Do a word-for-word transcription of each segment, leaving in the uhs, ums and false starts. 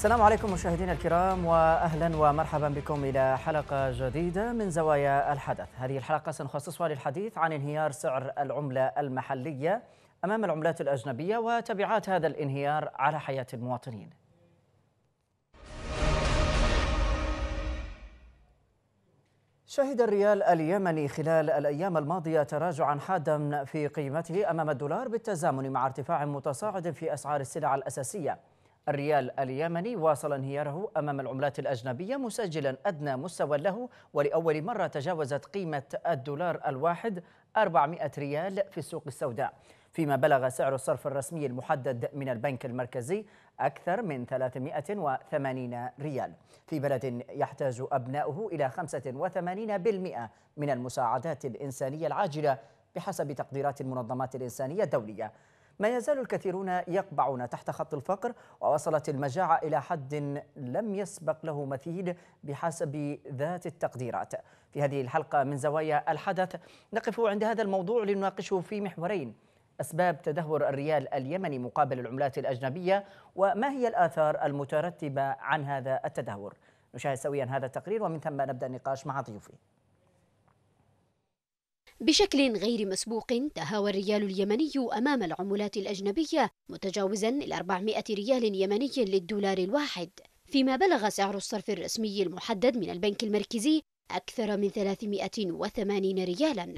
السلام عليكم مشاهدينا الكرام، واهلا ومرحبا بكم الى حلقه جديده من زوايا الحدث. هذه الحلقه سنخصصها للحديث عن انهيار سعر العمله المحليه امام العملات الاجنبيه وتبعات هذا الانهيار على حياه المواطنين. شهد الريال اليمني خلال الأيام الماضية تراجعا حادا في قيمته أمام الدولار بالتزامن مع ارتفاع متصاعد في أسعار السلع الأساسية. الريال اليمني واصل انهياره أمام العملات الأجنبية مسجلا أدنى مستوى له، ولأول مرة تجاوزت قيمة الدولار الواحد أربعمائة ريال في السوق السوداء، فيما بلغ سعر الصرف الرسمي المحدد من البنك المركزي أكثر من ثلاثمائة وثمانين ريال، في بلد يحتاج أبناؤه إلى خمسة وثمانين بالمئة من المساعدات الإنسانية العاجلة بحسب تقديرات المنظمات الإنسانية الدولية. ما يزال الكثيرون يقبعون تحت خط الفقر، ووصلت المجاعة إلى حد لم يسبق له مثيل بحسب ذات التقديرات. في هذه الحلقة من زوايا الحدث نقف عند هذا الموضوع لنناقشه في محورين: أسباب تدهور الريال اليمني مقابل العملات الأجنبية، وما هي الآثار المترتبة عن هذا التدهور. نشاهد سويا هذا التقرير ومن ثم نبدأ النقاش مع ضيوفي. بشكل غير مسبوق تهاوى الريال اليمني أمام العملات الأجنبية متجاوزا ال أربعمائة ريال يمني للدولار الواحد، فيما بلغ سعر الصرف الرسمي المحدد من البنك المركزي أكثر من ثلاثمائة وثمانين ريالا.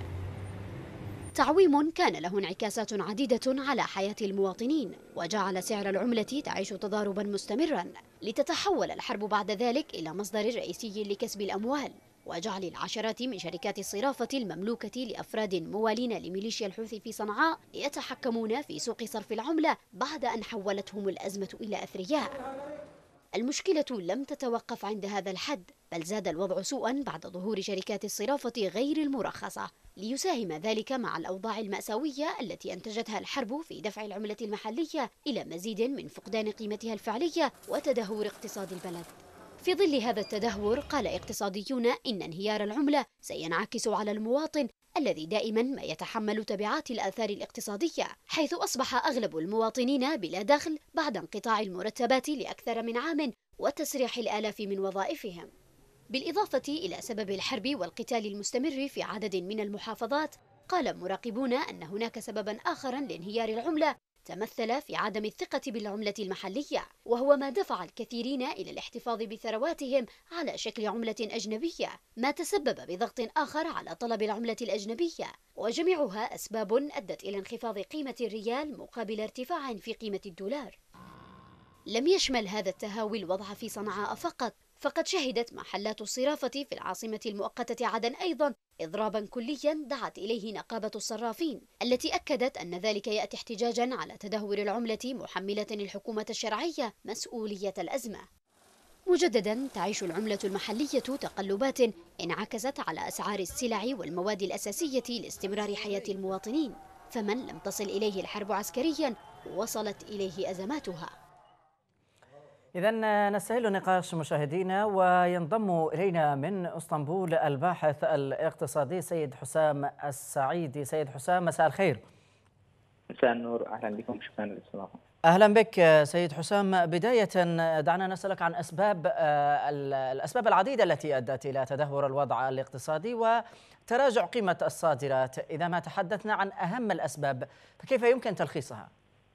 تعويم كان له انعكاسات عديدة على حياة المواطنين، وجعل سعر العملة تعيش تضاربا مستمرا، لتتحول الحرب بعد ذلك إلى مصدر رئيسي لكسب الأموال وجعل العشرات من شركات الصرافة المملوكة لأفراد موالين لميليشيا الحوثي في صنعاء يتحكمون في سوق صرف العملة بعد أن حولتهم الأزمة إلى أثرياء. المشكلة لم تتوقف عند هذا الحد، بل زاد الوضع سوءا بعد ظهور شركات الصرافة غير المرخصة، ليساهم ذلك مع الأوضاع المأساوية التي أنتجتها الحرب في دفع العملة المحلية إلى مزيد من فقدان قيمتها الفعلية وتدهور اقتصاد البلد. في ظل هذا التدهور قال اقتصاديون إن انهيار العملة سينعكس على المواطن الذي دائما ما يتحمل تبعات الآثار الاقتصادية، حيث أصبح أغلب المواطنين بلا دخل بعد انقطاع المرتبات لأكثر من عام وتسريح الآلاف من وظائفهم. بالإضافة إلى سبب الحرب والقتال المستمر في عدد من المحافظات، قال مراقبون أن هناك سببا آخرا لانهيار العملة تمثل في عدم الثقة بالعملة المحلية، وهو ما دفع الكثيرين إلى الاحتفاظ بثرواتهم على شكل عملة أجنبية، ما تسبب بضغط آخر على طلب العملة الأجنبية، وجميعها أسباب أدت إلى انخفاض قيمة الريال مقابل ارتفاع في قيمة الدولار. لم يشمل هذا التهاوي الوضع في صنعاء فقط، فقد شهدت محلات الصرافة في العاصمة المؤقتة عدن أيضا إضرابا كليا دعت إليه نقابة الصرافين، التي أكدت أن ذلك يأتي احتجاجا على تدهور العملة، محملة الحكومة الشرعية مسؤولية الأزمة. مجددا تعيش العملة المحلية تقلبات انعكست على أسعار السلع والمواد الأساسية لاستمرار حياة المواطنين، فمن لم تصل إليه الحرب عسكريا وصلت إليه أزماتها. إذن نستهل النقاش مشاهدينا، وينضم إلينا من اسطنبول الباحث الاقتصادي سيد حسام السعيدي. سيد حسام، مساء الخير. مساء النور، أهلا بكم، شكرا للاستضافة. أهلا بك سيد حسام. بداية دعنا نسألك عن أسباب الأسباب العديدة التي أدت إلى تدهور الوضع الاقتصادي وتراجع قيمة الصادرات. إذا ما تحدثنا عن أهم الأسباب فكيف يمكن تلخيصها؟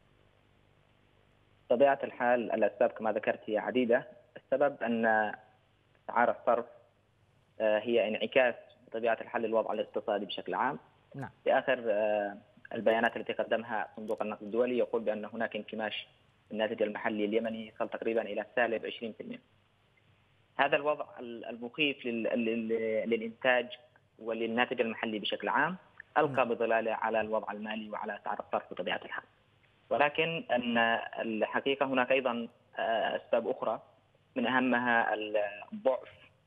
بطبيعة الحال الأسباب كما ذكرت هي عديدة. السبب أن أسعار الصرف هي انعكاس بطبيعة الحال للوضع الاقتصادي بشكل عام. نعم. في آخر البيانات التي قدمها صندوق النقد الدولي يقول بأن هناك انكماش في الناتج المحلي اليمني يصل تقريبا إلى سالب عشرين بالمئة. هذا الوضع المخيف للإنتاج وللناتج المحلي بشكل عام ألقى بظلاله على الوضع المالي وعلى أسعار الصرف بطبيعة الحال. ولكن أن الحقيقة هناك أيضا أسباب أخرى، من أهمها الضعف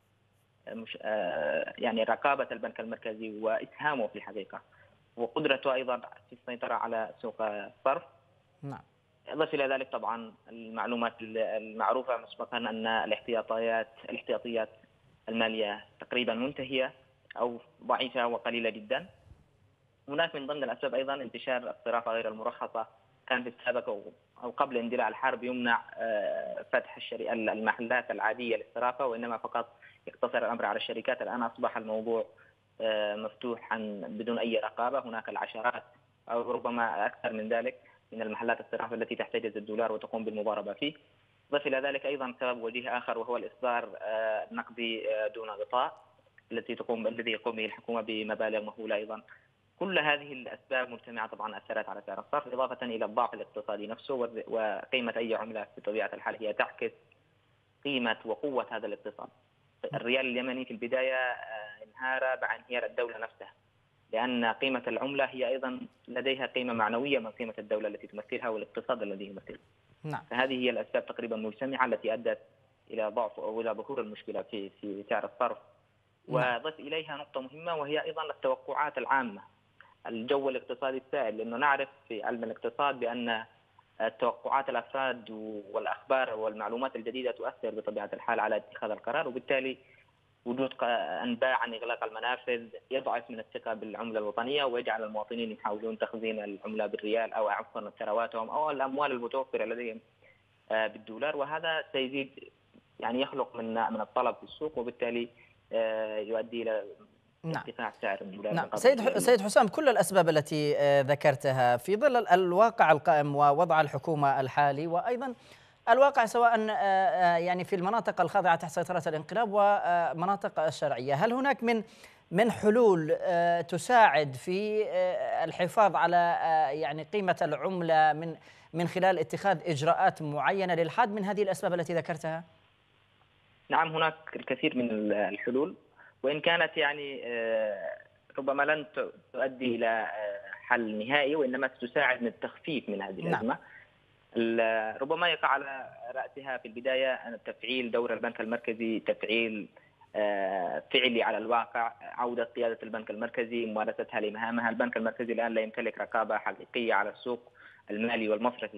يعني رقابة البنك المركزي وإسهامه في الحقيقة وقدرته أيضا في السيطرة على سوق الصرف. نعم. إضافة إلى ذلك طبعا المعلومات المعروفة مسبقا أن الاحتياطيات الاحتياطيات المالية تقريبا منتهية أو ضعيفة وقليلة جدا. هناك من ضمن الأسباب أيضا انتشار الصرافة غير المرخصة كان في السابق أو قبل اندلاع الحرب يمنع فتح المحلات العادية للصرافة، وإنما فقط يقتصر الأمر على الشركات. الآن أصبح الموضوع مفتوح عن بدون أي رقابة. هناك العشرات أو ربما أكثر من ذلك من المحلات الصرافة التي تحتجز الدولار وتقوم بالمضاربة فيه. ضف إلى ذلك أيضا سبب وجيه آخر، وهو الإصدار النقدي دون غطاء التي تقوم الذي يقوم به الحكومة بمبالغ مهولة أيضا. كل هذه الأسباب مجتمعة طبعا أثرت على سعر الصرف، إضافة إلى الضعف الاقتصادي نفسه. وقيمة أي عملة بطبيعة الحال هي تعكس قيمة وقوة هذا الاقتصاد. الريال اليمني في البداية انهار مع انهيار الدولة نفسها، لأن قيمة العملة هي أيضا لديها قيمة معنوية من قيمة الدولة التي تمثلها والاقتصاد الذي يمثلها. نعم. فهذه هي الأسباب تقريبا مجتمعة التي أدت إلى ضعف أو إلى ظهور المشكلة في في سعر الصرف. وضف إليها نقطة مهمة، وهي أيضا التوقعات العامة، الجو الاقتصادي السائد، لأنه نعرف في علم الاقتصاد بأن توقعات الأفراد والأخبار والمعلومات الجديدة تؤثر بطبيعة الحال على اتخاذ القرار، وبالتالي وجود أنباء عن إغلاق المنافذ يضعف من الثقة بالعملة الوطنية، ويجعل المواطنين يحاولون تخزين العملة بالريال أو عفوا ثرواتهم أو الأموال المتوفرة لديهم بالدولار، وهذا سيزيد يعني يخلق من من الطلب في السوق، وبالتالي يؤدي إلى ارتفاع سعر الدولار. نعم. سيد سيد حسام، كل الأسباب التي ذكرتها في ظل الواقع القائم ووضع الحكومة الحالي، وأيضا الواقع سواء يعني في المناطق الخاضعة تحت سيطرة الانقلاب ومناطق الشرعية، هل هناك من من حلول تساعد في الحفاظ على يعني قيمة العملة من من خلال اتخاذ إجراءات معينة للحد من هذه الأسباب التي ذكرتها؟ نعم، هناك الكثير من الحلول، وإن كانت يعني ربما لن تؤدي إلى حل نهائي، وإنما ستساعد من التخفيف من هذه الأزمة. نعم. ربما يقع على رأسها في البداية تفعيل دور البنك المركزي، تفعيل فعلي على الواقع، عودة قيادة البنك المركزي، ممارستها لمهامها. البنك المركزي الآن لا يمتلك رقابة حقيقية على السوق المالي والمصرفي،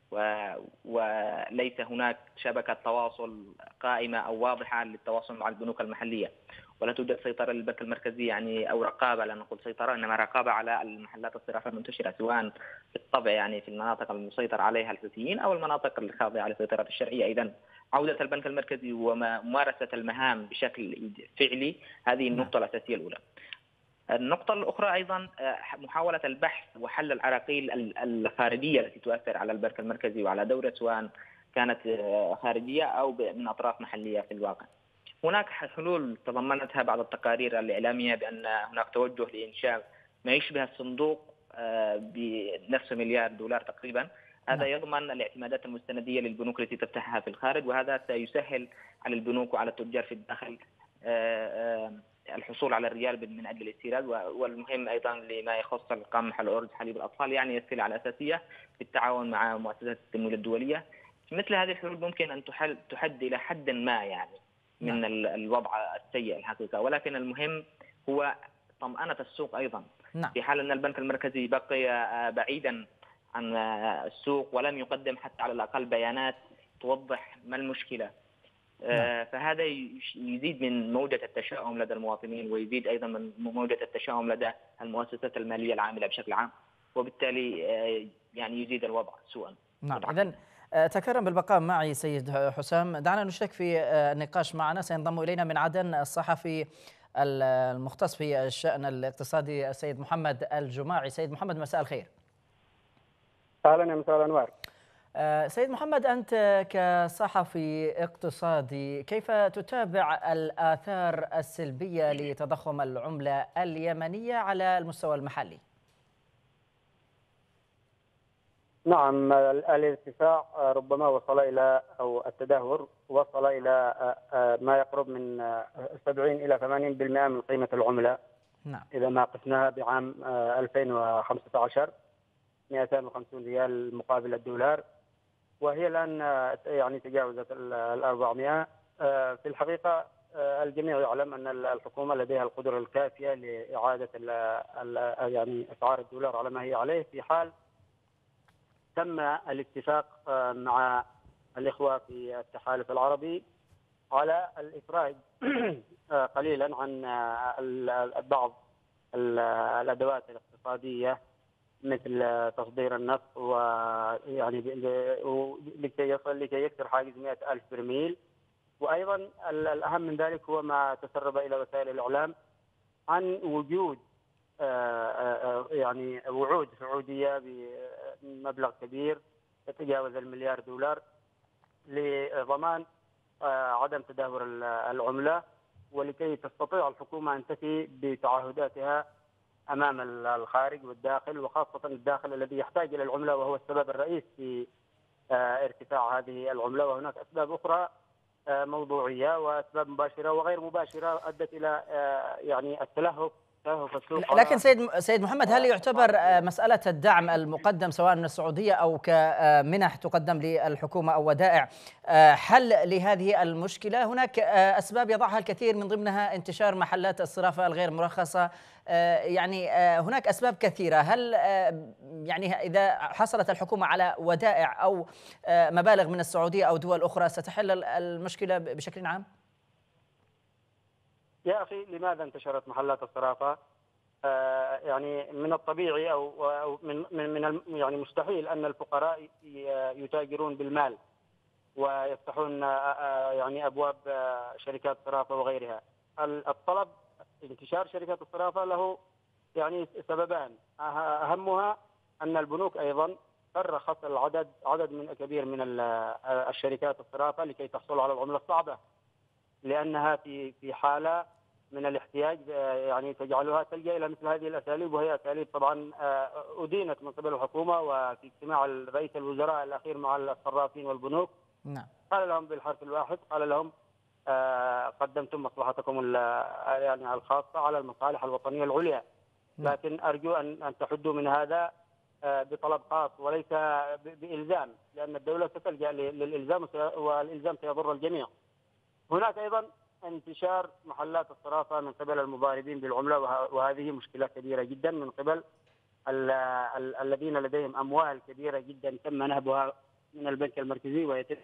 وليس هناك شبكة تواصل قائمة أو واضحة للتواصل مع البنوك المحلية، ولا توجد سيطرة للبنك المركزي يعني أو رقابة، لا نقول سيطرة إنما رقابة على المحلات الصرافة المنتشرة، سواء بالطبع يعني في المناطق المسيطر عليها الحوثيين أو المناطق الخاضعة لسيطرة الشرعية. إذن عودة البنك المركزي وممارسة المهام بشكل فعلي، هذه النقطة الأساسية الأولى. النقطة الأخرى أيضا محاولة البحث وحل العراقيل الخارجية التي تؤثر على البنك المركزي وعلى دوره، سواء كانت خارجية أو من أطراف محلية في الواقع. هناك حلول تضمنتها بعض التقارير الإعلامية بأن هناك توجه لإنشاء ما يشبه الصندوق بنفس مليار دولار تقريبا. هذا يضمن الاعتمادات المستندية للبنوك التي تفتحها في الخارج، وهذا سيسهل على البنوك وعلى التجار في الداخل الحصول على الريال من أجل الاستيراد، والمهم أيضا لما يخص القمح، الأرز، حليب الأطفال، يعني السلع الأساسية بالتعاون مع مؤسسات التمويل الدولية. مثل هذه الحلول ممكن أن تحد إلى حد ما يعني من نعم. الوضع السيء الحقيقة، ولكن المهم هو طمأنة السوق أيضا. نعم. في حال أن البنك المركزي بقي بعيدا عن السوق ولم يقدم حتى على الأقل بيانات توضح ما المشكلة، نعم. فهذا يزيد من موجة التشاؤم لدى المواطنين، ويزيد أيضا من موجة التشاؤم لدى المؤسسات المالية العاملة بشكل عام، وبالتالي يعني يزيد الوضع سوءا. نعم. إذن تكرم بالبقاء معي سيد حسام. دعنا نشارك في النقاش معنا. سينضم إلينا من عدن الصحفي المختص في الشأن الاقتصادي السيد محمد الجماعي. سيد محمد، مساء الخير. أهلا يا مساء الأنوار. سيد محمد، أنت كصحفي اقتصادي كيف تتابع الآثار السلبية لتضخم العملة اليمنية على المستوى المحلي؟ نعم، الارتفاع ربما وصل إلى أو التدهور وصل إلى ما يقرب من سبعين إلى ثمانين بالمئة من قيمة العملة. نعم. إذا ما قسناها بعام ألفين وخمسة عشر مئتين وخمسين ريال مقابل الدولار، وهي الآن يعني تجاوزت الأربعمائة. في الحقيقة الجميع يعلم أن الحكومة لديها القدرة الكافية لإعادة يعني أسعار الدولار على ما هي عليه، في حال تم الاتفاق مع الإخوة في التحالف العربي على الإفراج قليلا عن بعض الأدوات الاقتصادية مثل تصدير النفط ويعني لكي يصل لكي يكسر حاجز مئة ألف برميل. وأيضا الأهم من ذلك هو ما تسرب إلى وسائل الإعلام عن وجود يعني وعود سعودية بمبلغ كبير يتجاوز المليار دولار لضمان عدم تدهور العملة، ولكي تستطيع الحكومة أن تفي بتعهداتها أمام الخارج والداخل، وخاصة الداخل الذي يحتاج إلى العملة وهو السبب الرئيس في ارتفاع هذه العملة. وهناك أسباب أخرى موضوعية وأسباب مباشرة وغير مباشرة أدت إلى يعني التلهف تلهف السوق. لكن سيد سيد محمد، هل يعتبر مسألة الدعم المقدم سواء من السعودية أو كمنح تقدم للحكومة أو ودائع حل لهذه المشكلة؟ هناك أسباب يضعها الكثير من ضمنها انتشار محلات الصرافة الغير مرخصة، يعني هناك أسباب كثيرة. هل يعني إذا حصلت الحكومة على ودائع أو مبالغ من السعودية أو دول أخرى ستحل المشكلة بشكل عام؟ يا أخي، لماذا انتشرت محلات الصرافة؟ آه يعني من الطبيعي أو, أو من من من يعني مستحيل أن الفقراء يتاجرون بالمال ويفتحون آه يعني أبواب آه شركات صرافة وغيرها. الطلب انتشار شركات الصرافة له يعني سببان، أهمها أن البنوك أيضا ترخص العدد عدد من كبير من الشركات الصرافة لكي تحصل على العملة الصعبة، لأنها في في حالة من الاحتياج يعني تجعلها تلجأ إلى مثل هذه الأساليب، وهي أساليب طبعا أدينت من قبل الحكومة. وفي اجتماع رئيس الوزراء الأخير مع الصرافين والبنوك نعم. قال لهم بالحرف الواحد، قال لهم قدمتم مصلحتكم يعني الخاصة على المصالح الوطنية العليا، لكن أرجو أن أن تحدوا من هذا بطلب خاص وليس بإلزام، لأن الدولة ستلجأ للإلزام والإلزام سيضر الجميع. هناك أيضا انتشار محلات الصرافة من قبل المضاربين بالعملة، وهذه مشكلة كبيرة جدا من قبل ال ال الذين لديهم أموال كبيرة جدا تم نهبها من البنك المركزي ويتم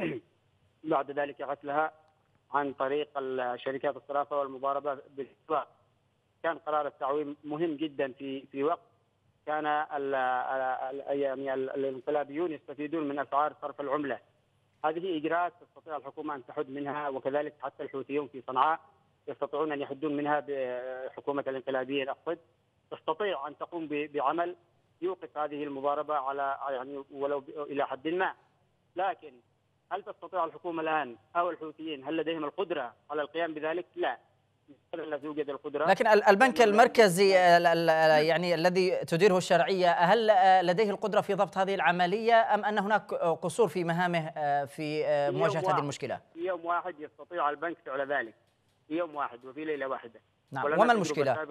بعد ذلك غسلها عن طريق شركات الصرافة والمضاربة بالإسواق. كان قرار التعويم مهم جدا في في وقت كان ال ال يعني الانقلابيون يستفيدون من أسعار صرف العملة. هذه إجراءات تستطيع الحكومة أن تحد منها، وكذلك حتى الحوثيون في صنعاء يستطيعون أن يحدون منها بحكومة الانقلابيين. أقصد تستطيع أن تقوم بعمل يوقف هذه المضاربة على يعني ولو إلى حد ما، لكن هل تستطيع الحكومة الآن أو الحوثيين هل لديهم القدرة على القيام بذلك؟ لا، لا توجد القدرة. لكن البنك المركزي يعني الذي تديره الشرعية هل لديه القدرة في ضبط هذه العملية أم أن هناك قصور في مهامه في مواجهة هذه المشكلة؟ في يوم واحد يستطيع البنك فعل ذلك، في يوم واحد وفي ليلة واحدة. نعم. وما المشكلة؟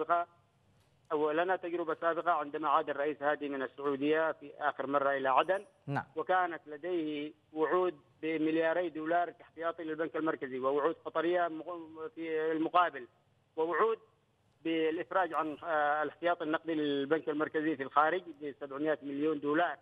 ولنا تجربة سابقة عندما عاد الرئيس هادي من السعودية في آخر مرة إلى عدن. نعم. وكانت لديه وعود بملياري دولار كاحتياطي للبنك المركزي، ووعود قطرية في المقابل، ووعود بالإفراج عن الاحتياط النقدي للبنك المركزي في الخارج ب سبعمئة مليون دولار.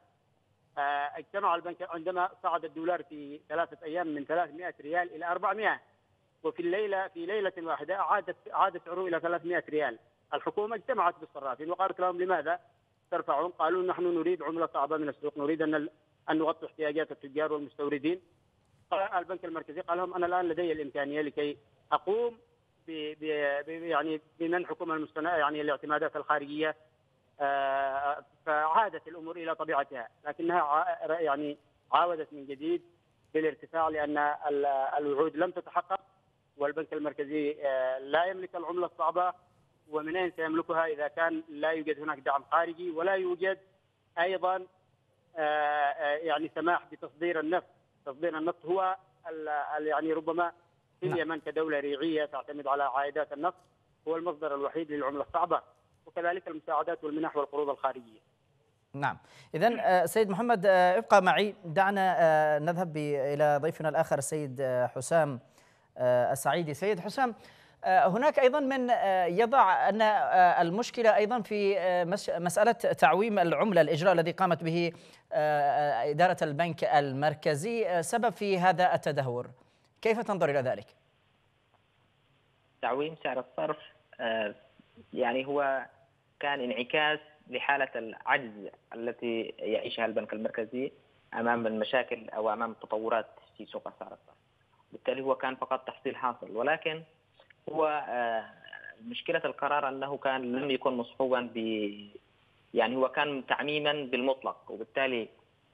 اجتمع البنك عندما صعد الدولار في ثلاثة أيام من ثلاثمئة ريال إلى أربعمئة، وفي الليلة في ليلة واحدة عادت عاد سعره إلى ثلاثمئة ريال. الحكومة اجتمعت بالصرافين وقالت لهم لماذا ترفعون؟ قالوا نحن نريد عملة صعبة من السوق، نريد أن أن نغطي احتياجات التجار والمستوردين. البنك المركزي قال لهم أنا الآن لدي الإمكانية لكي أقوم ب يعني بمنحكم المستند يعني الاعتمادات الخارجية. فعادت الأمور إلى طبيعتها، لكنها يعني عاودت من جديد بالارتفاع، لأن الوعود لم تتحقق، والبنك المركزي لا يملك العملة الصعبة، ومن أين سيملكها إذا كان لا يوجد هناك دعم خارجي ولا يوجد أيضا يعني سماح بتصدير النفط. تصدير النفط هو يعني ربما في اليمن كدولة ريعية تعتمد على عائدات النفط هو المصدر الوحيد للعملة الصعبة، وكذلك المساعدات والمنح والقروض الخارجية. نعم. إذن سيد محمد ابقى معي، دعنا نذهب إلى ضيفنا الآخر السيد حسام السعيدي. سيد حسام، هناك أيضا من يضع أن المشكلة أيضا في مسألة تعويم العملة، الإجراء الذي قامت به إدارة البنك المركزي سبب في هذا التدهور، كيف تنظر إلى ذلك؟ تعويم سعر الصرف يعني هو كان انعكاس لحالة العجز التي يعيشها البنك المركزي أمام المشاكل أو أمام التطورات في سوق أسعار الصرف. بالتالي هو كان فقط تحصيل حاصل، ولكن هو مشكلة القرار أنه كان لم يكن مصحوبا ب يعني هو كان تعميما بالمطلق، وبالتالي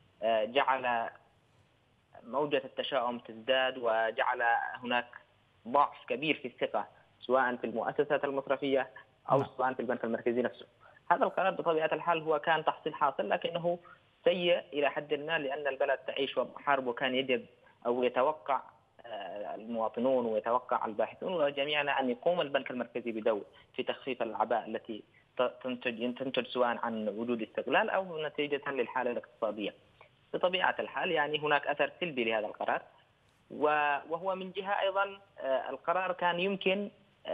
جعل موجة التشاؤم تزداد، وجعل هناك ضعف كبير في الثقة سواء في المؤسسات المصرفية أو سواء في البنك المركزي نفسه. هذا القرار بطبيعة الحال هو كان تحصيل حاصل، لكنه سيء إلى حد ما، لأن البلد تعيش وضع حرب، وكان يجب أو يتوقع المواطنون ويتوقع الباحثون وجميعنا أن يقوم البنك المركزي بدور في تخفيف الأعباء التي تنتج تنتج سواء عن وجود استغلال أو نتيجة للحالة الاقتصادية. بطبيعة الحال يعني هناك أثر سلبي لهذا القرار، وهو من جهة أيضا القرار كان يمكن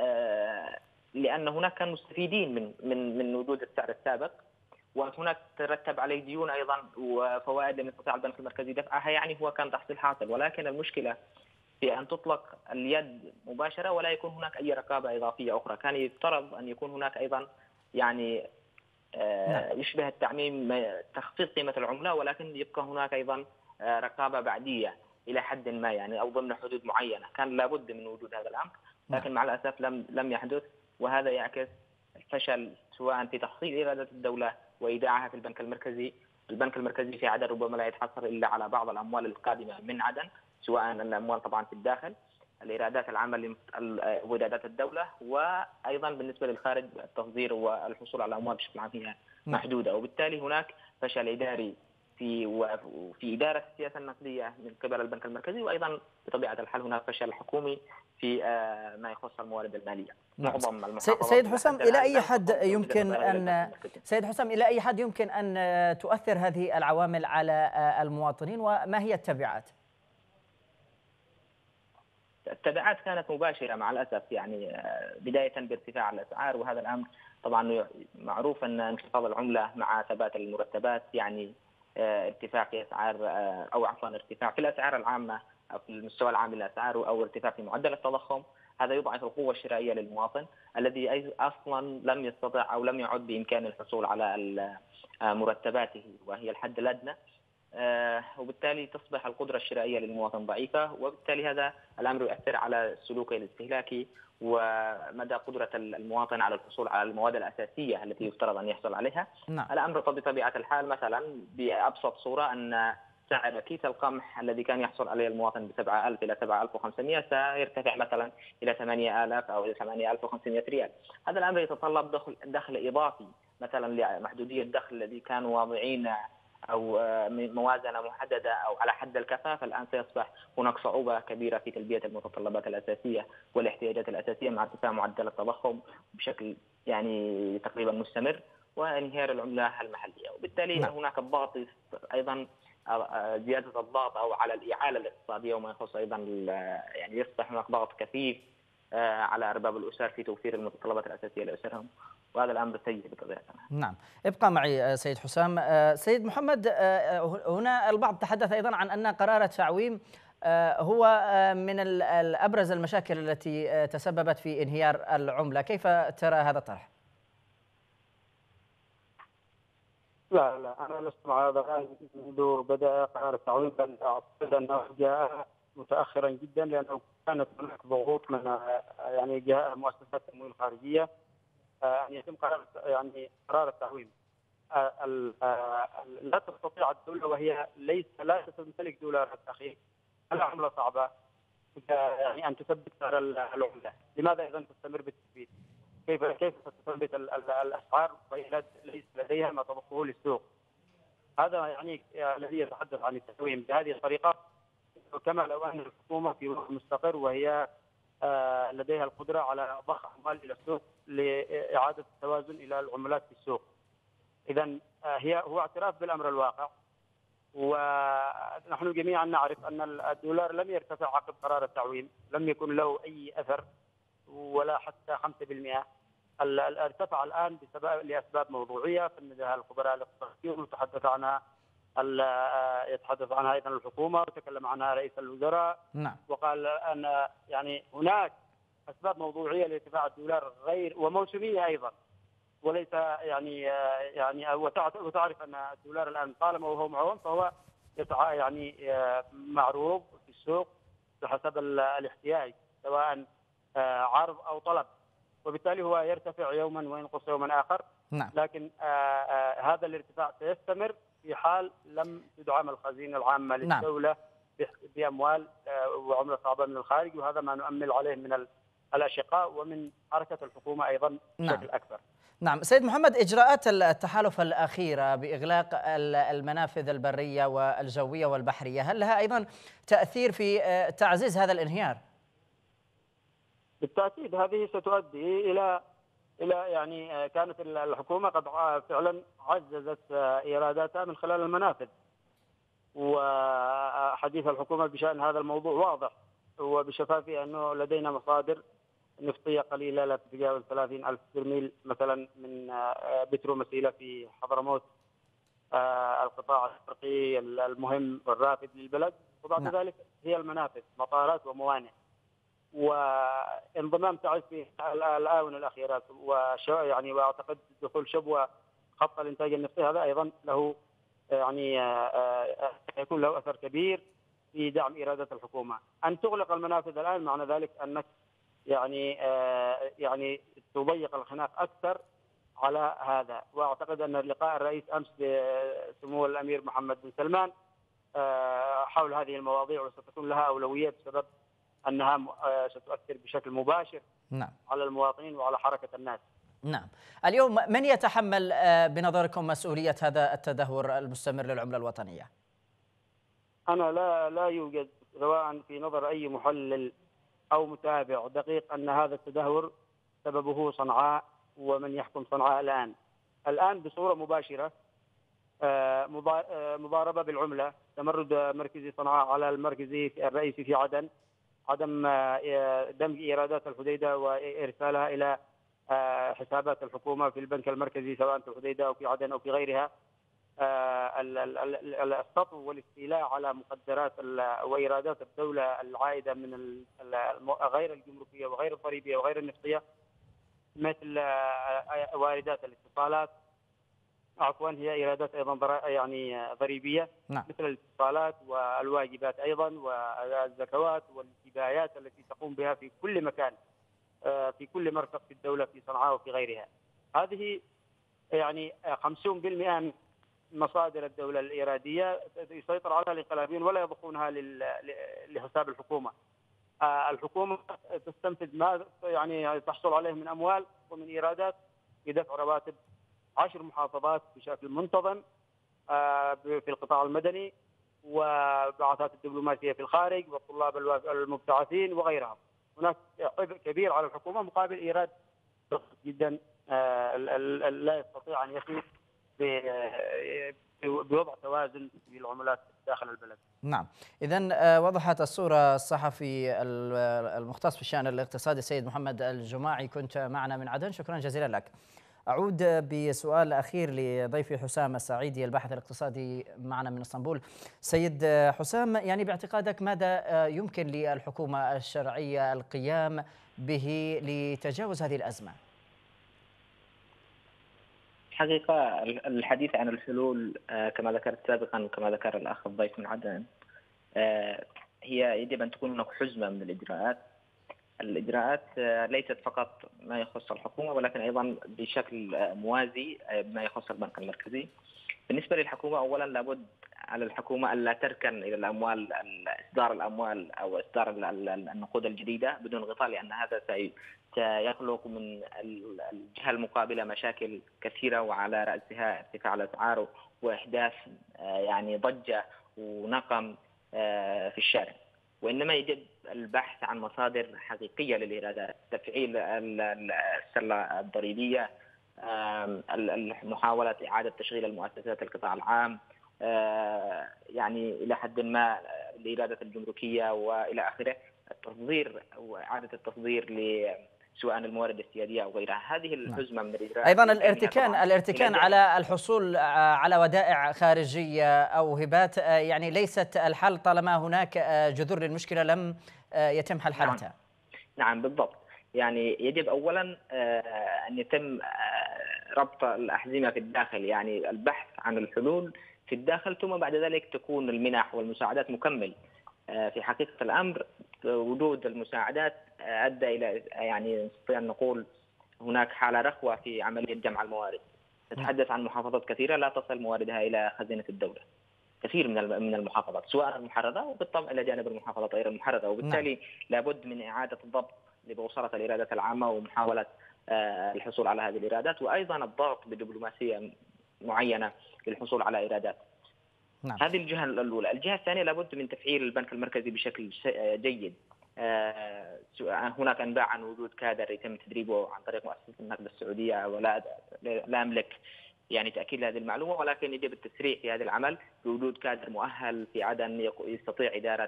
لأن هناك كان مستفيدين من من من وجود السعر السابق، وهناك ترتب عليه ديون أيضا وفوائد لم يستطع البنك المركزي دفعها، يعني هو كان تحصيل حاصل. ولكن المشكلة في أن تطلق اليد مباشرة ولا يكون هناك أي رقابة إضافية أخرى. كان يفترض أن يكون هناك أيضا يعني يشبه التعميم تخفيض قيمة العملة، ولكن يبقى هناك أيضا رقابة بعدية إلى حد ما، يعني أو ضمن حدود معينة. كان لابد من وجود هذا الأمر، لكن مع الأسف لم لم يحدث، وهذا يعكس الفشل سواء في تحصيل إيرادات الدولة وإيداعها في البنك المركزي. البنك المركزي في عدن ربما لا يتحصل إلا على بعض الأموال القادمة من عدن، سواء الأموال طبعا في الداخل الإيرادات العامة وإيرادات الدولة، وأيضا بالنسبة للخارج التصدير والحصول على الأموال بشكل عام هي محدودة. وبالتالي هناك فشل إداري في في إدارة السياسة النقدية من قبل البنك المركزي، وأيضا بطبيعة الحال هناك فشل حكومي في ما يخص الموارد المالية. معظم المحافظات سيد حسام، إلى أي حد يمكن أن سيد حسام إلى أي حد يمكن أن تؤثر هذه العوامل على المواطنين، وما هي التبعات؟ التبعات كانت مباشرة مع الأسف، يعني بداية بارتفاع الأسعار، وهذا الأمر طبعا معروف أن انخفاض العملة مع ثبات المرتبات يعني ارتفاع في أسعار أو عفوا ارتفاع في الأسعار العامة أو في المستوى العام للأسعار، أو ارتفاع في معدل التضخم. هذا يضعف القوة الشرائية للمواطن الذي أصلا لم يستطع أو لم يعد بإمكانه الحصول على مرتباته وهي الحد الأدنى، وبالتالي تصبح القدرة الشرائية للمواطن ضعيفة، وبالتالي هذا الأمر يؤثر على سلوكه الاستهلاكي ومدى قدرة المواطن على الحصول على المواد الأساسية التي يفترض أن يحصل عليها. نعم. الأمر بطبيعة الحال مثلا بأبسط صورة أن سعر كيس القمح الذي كان يحصل عليه المواطن ب سبعة آلاف إلى سبعة آلاف وخمسمائة سيرتفع مثلا إلى ثمانية آلاف أو إلى ثمانية آلاف وخمسمائة ريال. هذا الأمر يتطلب دخل دخل إضافي مثلا لمحدودية الدخل الذي كانوا واضعين أو موازنة محددة أو على حد الكفاف. الآن سيصبح هناك صعوبة كبيرة في تلبية المتطلبات الأساسية والاحتياجات الأساسية مع ارتفاع معدل التضخم بشكل يعني تقريبا مستمر وانهيار العملة المحلية، وبالتالي م. هناك الضغط أيضا زيادة الضغط أو على الإعالة الاقتصادية وما يخص أيضا يعني يصبح هناك ضغط كثيف على أرباب الأسر في توفير المتطلبات الأساسية لأسرهم، وهذا الأمر سيء بطبيعة الحال. نعم، ابقى معي سيد حسام. سيد محمد، هنا البعض تحدث أيضا عن أن قرار التعويم هو من الأبرز المشاكل التي تسببت في انهيار العملة، كيف ترى هذا الطرح؟ لا لا أنا لست مع هذا الرأي منذ بدأ قرار التعويم، بل أعتقد أنه جاء متأخرا جدا، لأنه كانت هناك ضغوط من يعني جهة مؤسسات التمويل الخارجية أن يتم قرار يعني قرار التعويم. لا تستطيع الدولة وهي ليس لا تمتلك دولار أخي على عملة صعبة يعني أن تثبت سعر العملة. لماذا إذا تستمر بالتثبيت؟ كيف كيف تثبت الأسعار وهي ليس لديها ما تضخه للسوق؟ هذا يعني الذي يتحدث عن التعويم بهذه الطريقة، وكما لو أن الحكومة في وضع مستقر وهي لديها القدرة على ضخ أموال إلى السوق لإعادة التوازن إلى العملات في السوق. إذن هي هو اعتراف بالأمر الواقع، ونحن جميعا نعرف أن الدولار لم يرتفع عقب قرار التعويم، لم يكن له أي أثر ولا حتى خمسة بالمئة. ارتفع الآن بسبب لأسباب موضوعية فندها الخبراء الاقتصاديون وتحدث عنها يتحدث عنها أيضا الحكومة وتكلم عنها رئيس الوزراء. نعم. وقال أن يعني هناك أسباب موضوعية لارتفاع الدولار غير وموسمية أيضا، وليس يعني يعني وتعرف ان الدولار الان طالما وهو معون فهو يتع يعني معروض في السوق بحسب الاحتياج، سواء عرض او طلب، وبالتالي هو يرتفع يوما وينقص يوما اخر. نعم. لكن هذا الارتفاع سيستمر في حال لم تدعم الخزينه العامه للدوله نعم. باموال وعمله صعبه من الخارج، وهذا ما نؤمل عليه من الاشقاء ومن حركه الحكومه ايضا نعم. بشكل اكثر. نعم سيد محمد، إجراءات التحالف الأخيرة بإغلاق المنافذ البرية والجوية والبحرية هل لها أيضا تأثير في تعزيز هذا الانهيار؟ بالتأكيد هذه ستؤدي إلى إلى يعني كانت الحكومة قد فعلا عززت إيراداتها من خلال المنافذ، وحديث الحكومة بشأن هذا الموضوع واضح وبشفافية أنه لدينا مصادر نفطية قليلة لا تتجاوز ثلاثين ألف برميل مثلا من بترو مسيلة في حضرموت، القطاع الشرقي المهم والرافد للبلد، وبعد نعم. ذلك هي المنافذ مطارات وموانئ، وانضمام تعز في الآونة الأخيرة وشو يعني واعتقد دخول شبوة خط الإنتاج النفطي هذا أيضا له يعني يكون له أثر كبير في دعم إيرادات الحكومة. أن تغلق المنافذ الآن معنى ذلك أنك يعني يعني تضيق الخناق أكثر على هذا، وأعتقد أن لقاء الرئيس أمس بسمو الأمير محمد بن سلمان حول هذه المواضيع وستكون لها أولوية بسبب أنها ستؤثر بشكل مباشر نعم. على المواطنين وعلى حركة الناس. نعم. اليوم من يتحمل بنظركم مسؤولية هذا التدهور المستمر للعملة الوطنية؟ أنا لا لا يوجد سواء في نظر أي محلل أو متابع دقيق أن هذا التدهور سببه صنعاء ومن يحكم صنعاء الآن. الآن بصورة مباشرة مضاربة بالعملة، تمرد مركزي صنعاء على المركزي الرئيسي في عدن، عدم دمج إيرادات الحديدة وإرسالها إلى حسابات الحكومة في البنك المركزي سواء في الحديدة أو في عدن أو في غيرها، السطو والاستيلاء على مقدرات وإيرادات الدولة العائدة من غير الجمركية وغير الضريبية وغير النفطية، مثل واردات الاتصالات، عفوا هي إيرادات أيضا يعني ضريبية نعم. مثل الاتصالات والواجبات أيضا والزكوات والانتباهات التي تقوم بها في كل مكان في كل مركز في الدولة في صنعاء وفي غيرها. هذه يعني خمسين بالمئة من مصادر الدولة الإيرادية يسيطر عليها الانقلابيون ولا يضخونها لحساب الحكومة. الحكومة تستنفذ ما يعني تحصل عليه من أموال ومن إيرادات بدفع رواتب عشر محافظات بشكل منتظم في القطاع المدني وبعثات الدبلوماسية في الخارج والطلاب المبتعثين وغيرها. هناك عبء كبير على الحكومة مقابل إيراد جدا لا يستطيع أن يفي بوضع توازن في العملات داخل البلد. نعم، إذن وضحت الصورة الصحفي المختص في الشأن الاقتصادي السيد محمد الجماعي، كنت معنا من عدن، شكرا جزيلا لك. أعود بسؤال أخير لضيفي حسام السعيدي الباحث الاقتصادي معنا من اسطنبول. سيد حسام، يعني باعتقادك ماذا يمكن للحكومة الشرعية القيام به لتجاوز هذه الأزمة؟ حقيقة الحديث عن الحلول كما ذكرت سابقا وكما ذكر الأخ الضيف من عدن، هي يجب أن تكون هناك حزمة من الإجراءات. الإجراءات ليست فقط ما يخص الحكومة ولكن أيضا بشكل موازي ما يخص البنك المركزي. بالنسبة للحكومة، أولا لابد على الحكومة ألا تركن إلى الأموال إصدار الأموال أو إصدار النقود الجديدة بدون غطاء، لأن هذا سيخلق من الجهة المقابلة مشاكل كثيرة وعلى رأسها ارتفاع الأسعار وإحداث يعني ضجة ونقم في الشارع. وإنما يجب البحث عن مصادر حقيقية للإيرادات، تفعيل السلة الضريبية، محاولة إعادة تشغيل المؤسسات القطاع العام، يعني إلى حد ما الإيرادات الجمركية وإلى آخره، التصدير وإعادة التصدير سواء الموارد السيادية أو غيرها. هذه الحزمة من الإجراءات. أيضا الارتكان الارتكان على الحصول على ودائع خارجية أو هبات يعني ليست الحل طالما هناك جذور للمشكلة لم يتم حل حالتها. نعم. نعم بالضبط. يعني يجب أولا أن يتم ربط الأحزمة في الداخل، يعني البحث عن الحلول في الداخل، ثم بعد ذلك تكون المنح والمساعدات مكمل. في حقيقة الأمر وجود المساعدات أدى إلى، يعني نستطيع أن نقول هناك حالة رخوة في عملية جمع الموارد. نتحدث عن محافظات كثيرة لا تصل مواردها إلى خزينة الدولة، كثير من من المحافظات سواء المحررة وبالطبع إلى جانب المحافظات غير المحررة، وبالتالي لابد من إعادة الضبط لبوصلة الإيرادات العامة ومحاولة الحصول على هذه الإيرادات، وأيضا الضغط بدبلوماسية معينة للحصول على إيرادات. نعم. هذه الجهة الأولى. الجهة الثانية لابد من تفعيل البنك المركزي بشكل جيد. هناك أنباء عن وجود كادر يتم تدريبه عن طريق مؤسسة النقد السعودية، ولا لا أملك يعني تأكيد هذه المعلومة، ولكن يجب التسريع في هذا العمل بوجود كادر مؤهل في عدن يستطيع إدارة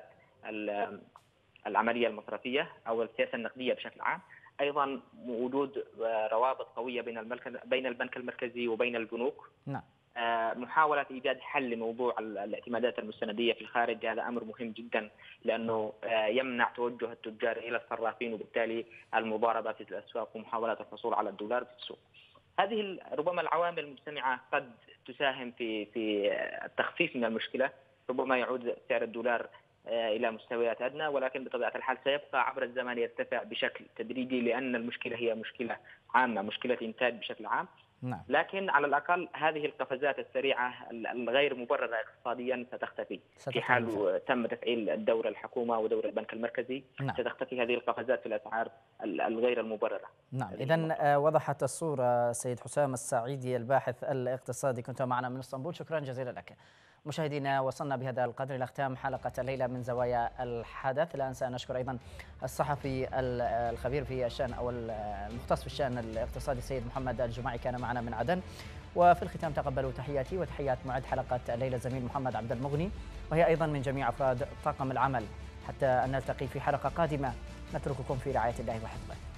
العملية المصرفية أو السياسة النقدية بشكل عام. أيضا وجود روابط قوية بين بين البنك المركزي وبين البنوك. نعم. محاولة إيجاد حل لموضوع الاعتمادات المستندية في الخارج، هذا أمر مهم جدا لأنه يمنع توجه التجار إلى الصرافين وبالتالي المضاربة في الأسواق ومحاولة الحصول على الدولار في السوق. هذه ربما العوامل المجتمعة قد تساهم في في التخفيف من المشكلة. ربما يعود سعر الدولار إلى مستويات أدنى، ولكن بطبيعة الحال سيبقى عبر الزمن يرتفع بشكل تدريجي، لأن المشكلة هي مشكلة عامة، مشكلة إنتاج بشكل عام. نعم. لكن على الأقل هذه القفزات السريعة الغير مبررة اقتصاديا ستختفي في حال تم تفعيل الدور الحكومة ودور البنك المركزي. نعم. ستختفي هذه القفزات في الأسعار الغير المبررة. نعم. إذن وضحت الصورة سيد حسام السعيدي الباحث الاقتصادي، كنت معنا من اسطنبول، شكرا جزيلا لك. مشاهدينا وصلنا بهذا القدر إلى ختام حلقة الليلة من زوايا الحدث. لا أنسى أن أشكر أيضا الصحفي الخبير في الشأن أو المختص في الشأن الاقتصادي السيد محمد الجماعي، كان معنا من عدن. وفي الختام تقبلوا تحياتي وتحيات معد حلقة الليلة الزميل محمد عبد المغني، وهي أيضا من جميع أفراد طاقم العمل. حتى أن نلتقي في حلقة قادمة، نترككم في رعاية الله وحفظه.